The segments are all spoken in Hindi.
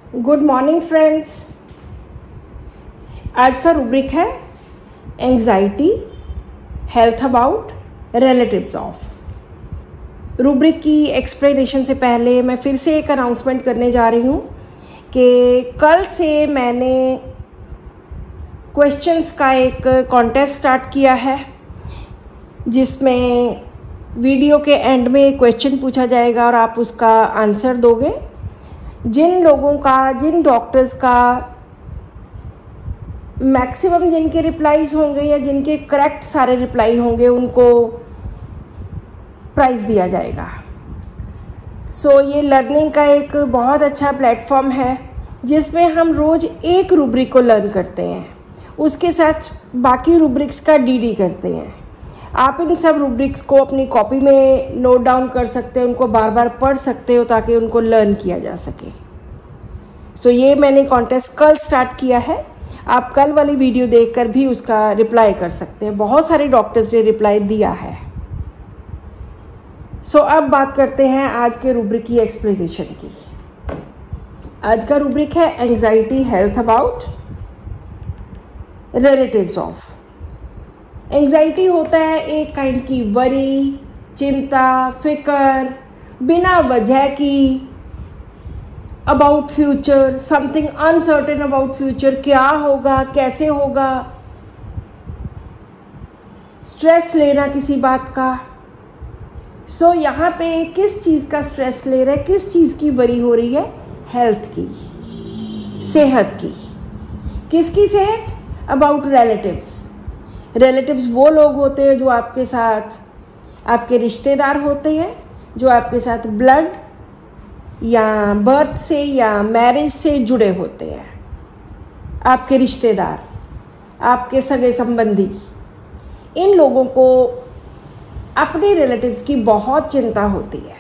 Good morning friends. आज का रूब्रिक है anxiety health about relatives of. Rubric की एक्सप्लेनेशन से पहले मैं फिर से एक अनाउंसमेंट करने जा रही हूँ कि कल से मैंने क्वेश्चंस का एक कॉन्टेस्ट स्टार्ट किया है, जिसमें वीडियो के एंड में एक क्वेश्चन पूछा जाएगा और आप उसका आंसर दोगे। जिन लोगों का, जिन डॉक्टर्स का मैक्सिमम जिनके रिप्लाईज होंगे या जिनके करेक्ट सारे रिप्लाई होंगे, उनको प्राइज़ दिया जाएगा। सो ये लर्निंग का एक बहुत अच्छा प्लेटफॉर्म है, जिसमें हम रोज़ एक रूब्रिक को लर्न करते हैं, उसके साथ बाकी रूब्रिक्स का डीडी करते हैं। आप इन सब रूब्रिक्स को अपनी कॉपी में नोट डाउन कर सकते हैं, उनको बार बार पढ़ सकते हो ताकि उनको लर्न किया जा सके। सो ये मैंने कॉन्टेस्ट कल स्टार्ट किया है। आप कल वाली वीडियो देखकर भी उसका रिप्लाई कर सकते हैं। बहुत सारे डॉक्टर्स ने रिप्लाई दिया है। सो अब बात करते हैं आज के रूब्रिक की एक्सप्लेनेशन की। आज का रूब्रिक है anxiety health about relatives of. Anxiety होता है एक काइंड की वरी, चिंता, फिक्र, बिना वजह की about future, something uncertain about future, क्या होगा, कैसे होगा, स्ट्रेस लेना किसी बात का। सो यहाँ पे किस चीज़ का स्ट्रेस ले रहा है, किस चीज़ की वरी हो रही है? हेल्थ की, सेहत की। किसकी सेहत? About relatives. रिलेटिव्स वो लोग होते हैं जो आपके साथ, आपके रिश्तेदार होते हैं, जो आपके साथ ब्लड या बर्थ से या मैरिज से जुड़े होते हैं। आपके रिश्तेदार, आपके सगे संबंधी, इन लोगों को अपने रिलेटिव्स की बहुत चिंता होती है।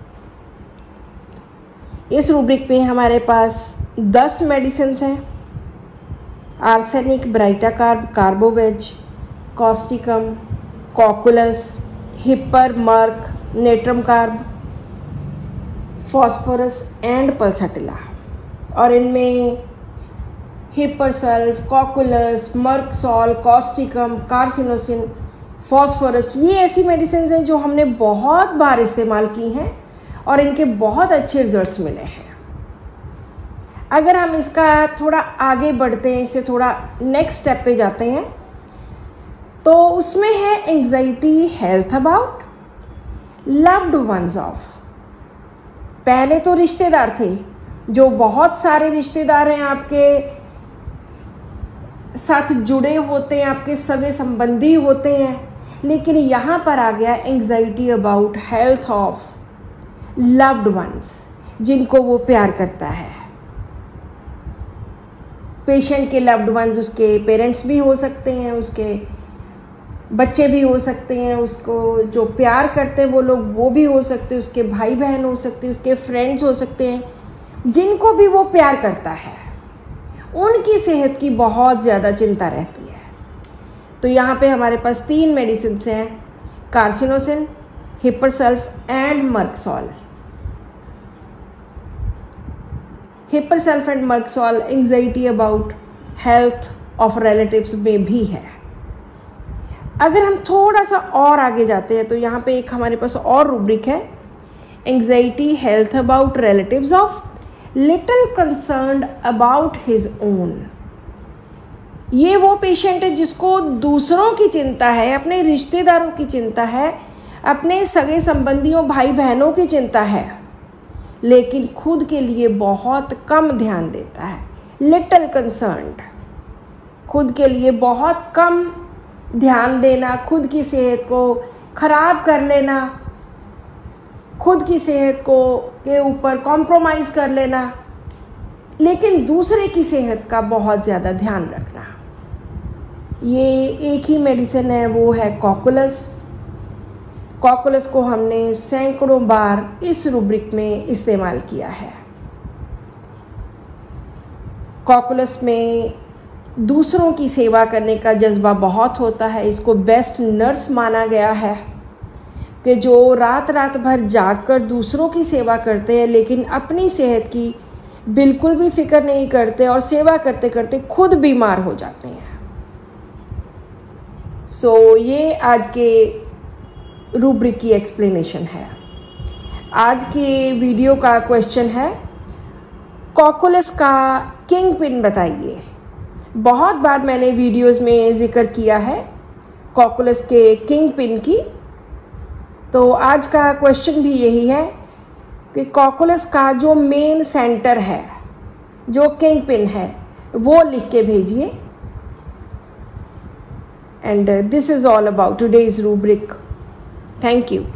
इस रूब्रिक में हमारे पास 10 मेडिसिन हैं। Arsenic, baryta carb, carbo veg, causticum, cocculus, hepar, merc, natrum carb, phosphorus and pulsatilla. और इनमें hepar sulph, cocculus, merc sol, causticum, carcinosin, phosphorus, ये ऐसी मेडिसिन हैं जो हमने बहुत बार इस्तेमाल की हैं और इनके बहुत अच्छे रिजल्ट्स मिले हैं। अगर हम इसका थोड़ा आगे बढ़ते हैं, इससे थोड़ा नेक्स्ट स्टेप पे जाते हैं, तो उसमें है anxiety health about loved ones of. पहले तो रिश्तेदार थे, जो बहुत सारे रिश्तेदार हैं आपके साथ जुड़े होते हैं, आपके सगे संबंधी होते हैं। लेकिन यहाँ पर आ गया anxiety about health of loved ones, जिनको वो प्यार करता है। पेशेंट के लव्ड वंस उसके पेरेंट्स भी हो सकते हैं, उसके बच्चे भी हो सकते हैं, उसको जो प्यार करते हैं वो लोग वो भी हो सकते हैं, उसके भाई बहन हो सकते हैं, उसके फ्रेंड्स हो सकते हैं। जिनको भी वो प्यार करता है, उनकी सेहत की बहुत ज़्यादा चिंता रहती है। तो यहाँ पे हमारे पास 3 मेडिसिन हैं, carcinosin, hepar sulph and merc sol. Hepar sulph and merc sol anxiety about health of relatives में भी है। अगर हम थोड़ा सा और आगे जाते हैं तो यहाँ पे एक हमारे पास और रूब्रिक है, anxiety health about relatives of little concerned about his own. ये वो पेशेंट है जिसको दूसरों की चिंता है, अपने रिश्तेदारों की चिंता है, अपने सगे संबंधियों, भाई बहनों की चिंता है, लेकिन खुद के लिए बहुत कम ध्यान देता है। लिटिल कंसर्न्ड, खुद के लिए बहुत कम ध्यान देना, खुद की सेहत को खराब कर लेना, खुद की सेहत को के ऊपर कॉम्प्रोमाइज़ कर लेना, लेकिन दूसरे की सेहत का बहुत ज़्यादा ध्यान रखना। ये एक ही मेडिसिन है, वो है कॉकुलस। कॉकुलस को हमने सैकड़ों बार इस रूब्रिक में इस्तेमाल किया है। कॉकुलस में दूसरों की सेवा करने का जज्बा बहुत होता है। इसको बेस्ट नर्स माना गया है कि जो रात रात भर जागकर दूसरों की सेवा करते हैं, लेकिन अपनी सेहत की बिल्कुल भी फिक्र नहीं करते और सेवा करते करते खुद बीमार हो जाते हैं। सो ये आज के रूब्रिक की एक्सप्लेनेशन है। आज के वीडियो का क्वेश्चन है, कॉकुलस का किंग पिन बताइए। बहुत बार मैंने वीडियोस में जिक्र किया है कॉकुलस के किंग पिन की, तो आज का क्वेश्चन भी यही है कि कॉकुलस का जो मेन सेंटर है, जो किंग पिन है, वो लिख के भेजिए। And this is all about today's rubric. Thank you.